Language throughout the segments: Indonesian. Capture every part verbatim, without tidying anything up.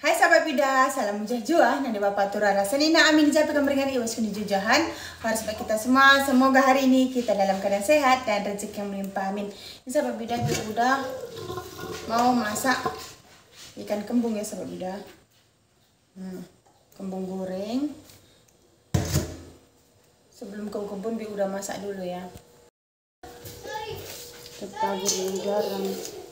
Hai sahabat Bida, salam jujah, nanda bapak turara senina amin jatuh kemberingan iwas kuni jujahan. Harus baik kita semua, semoga hari ini kita dalam keadaan sehat dan rezeki yang melimpah amin. Ini sahabat Bida kita udah mau masak ikan kembung ya sahabat Bida. Hmm, kembung goreng. Sebelum ke kebun Bi udah masak dulu ya. Tabur dulu garam.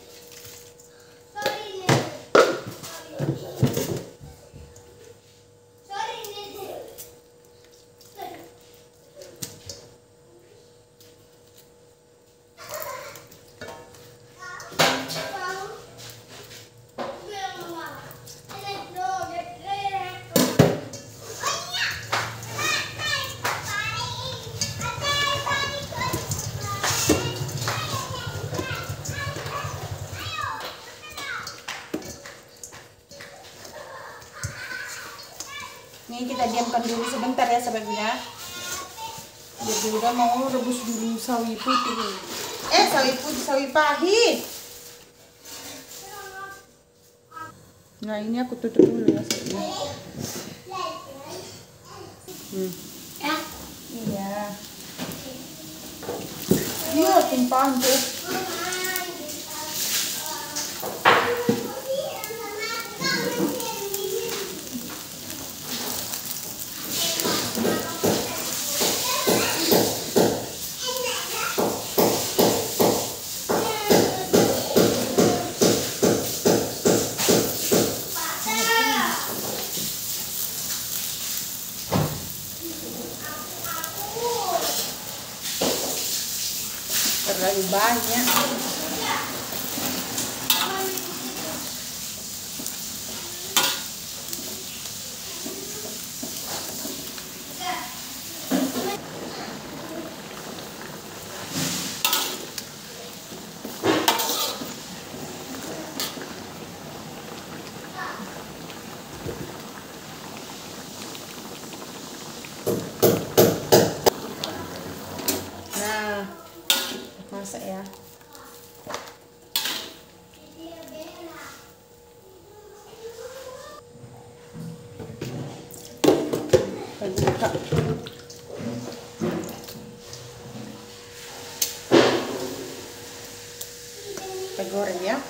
Ini kita diamkan dulu sebentar ya sahabat Bida. Jadi udah mau rebus dulu sawi putih. Eh sawi putih, sawi pahit. Nah ini aku tutup dulu ya sahabat Bida. Hmm. Iya. Iya tumpang tuh. Terlalu banyak. Nah, masak ya. Buka. Kita goreng ya.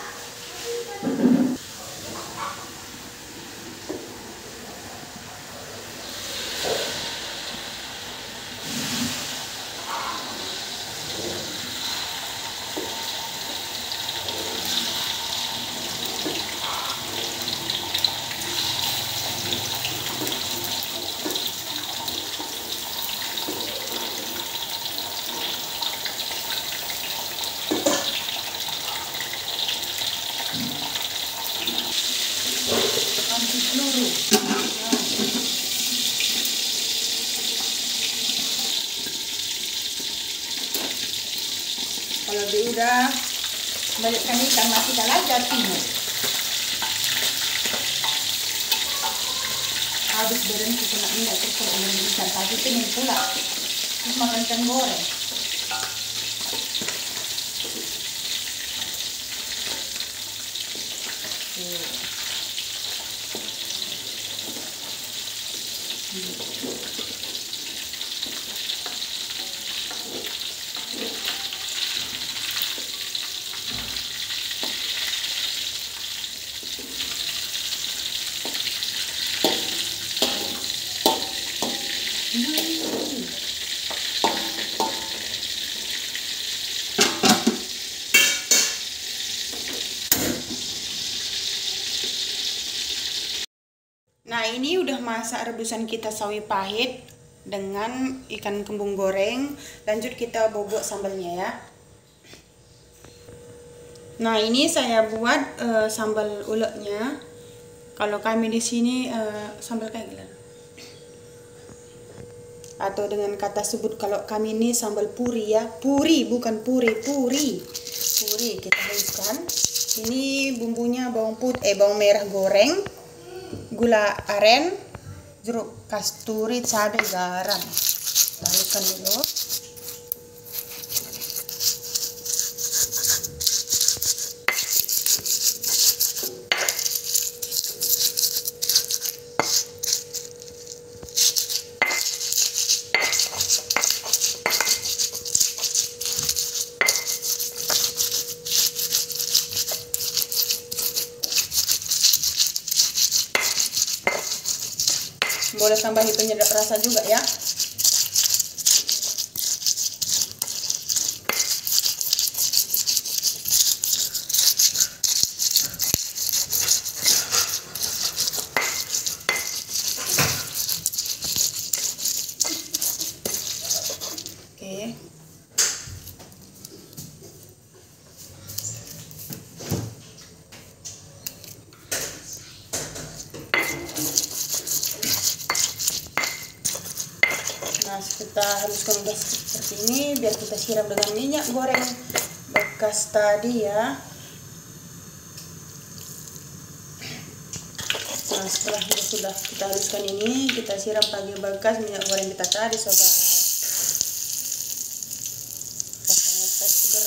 Anti peluru. Kalau dia udah balikkan ikan matikan aja timur. Habis berhenti kena minyak terus kalau udah ikan tadi tinggal pula. Terus makan ikan goreng. Nah ini udah masak rebusan kita sawi pahit dengan ikan kembung goreng. Lanjut kita bobok sambalnya ya. Nah ini saya buat uh, sambal uleknya. Kalau kami di sini uh, sambal kayak gila. Atau dengan kata sebut kalau kami ini sambal puri ya. Puri bukan puri, puri. Puri kita haluskan. Ini bumbunya bawang putih, eh bawang merah goreng. Gula aren, jeruk kasturi, cabai, garam. Haluskan dulu. boleh tambahi penyedap rasa juga ya. Oke. Nah, kita haluskan gas seperti ini biar kita siram dengan minyak goreng bekas tadi ya. Nah, setelah sudah kita haluskan ini, kita siram pakai bekas minyak goreng kita tadi, sobat. Rasanya fresh seger.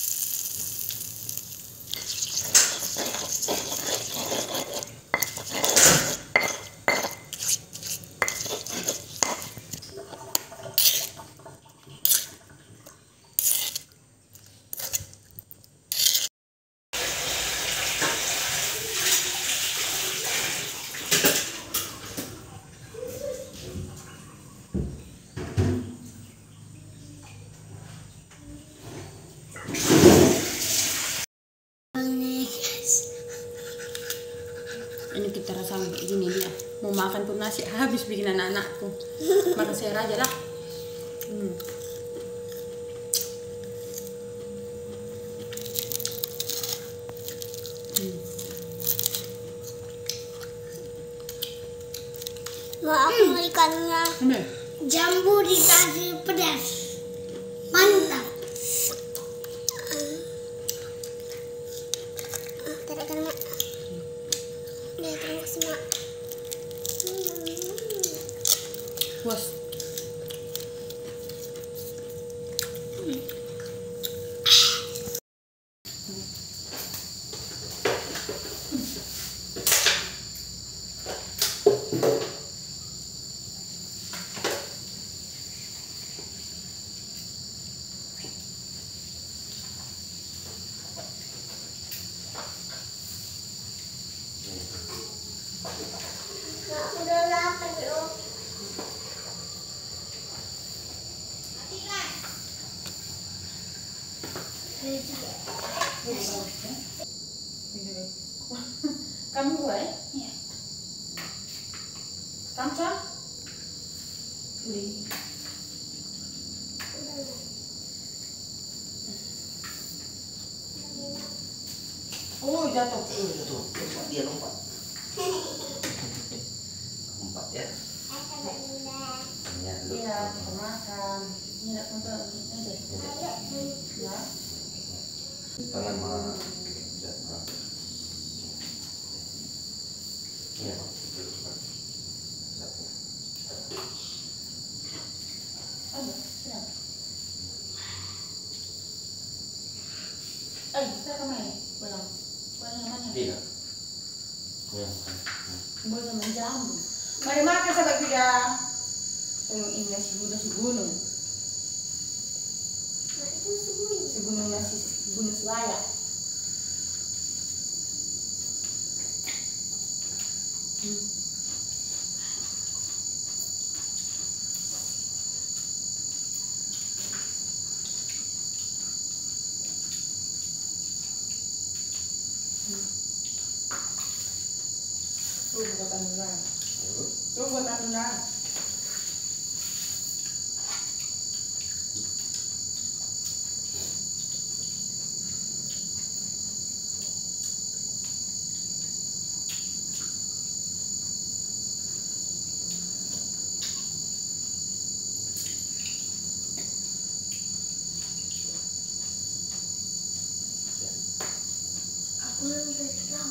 Ini kita rasa kayak gini dia. Mau makan pun nasi habis bikin anak-anakku. Makan sayur aja lah. Hmm. Hmm. Mau aku ikannya. Ini. Jambu dikasih pedas. Mantap. Ah, tarik kan, Mak. Lihat terima kasih, Mak. Puas. Mak, udah lapar loh. Kamu gue? Iya. Kamu cak? Udah. Oh, jatuh. Oh, jatuh. Lompat dia lompat. Lompat ya. Ya, lu. Iya, kita makan. Ini nak kontrol ini aja. Ya. Tangan mah. Iya, Pak. Satu. Ayo, siap. Ayo, kita kemana? Pulang. Pulang yang mana? Tidak. Ya, makan. Boleh sama jambu. Mari makan sahabat kita. Tolong ini nasi gunung segunung. Segunung nasi gunung selayak. Hmm. Tuh buat tangan. Tuh buat tangan. Aku yang beritahu.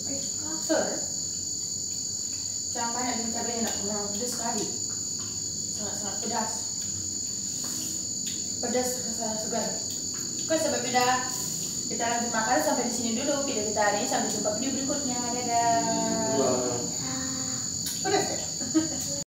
Sir, jangan banyak dengan cabenya nak kurang pedas sekali. sangat-sangat pedas. Pedas rasa segar. Oke, sahabat Bida, kita lanjut makan sampai di sini dulu video kita hari ini. Sampai jumpa video berikutnya. Dadah. Wah. Pedas ya?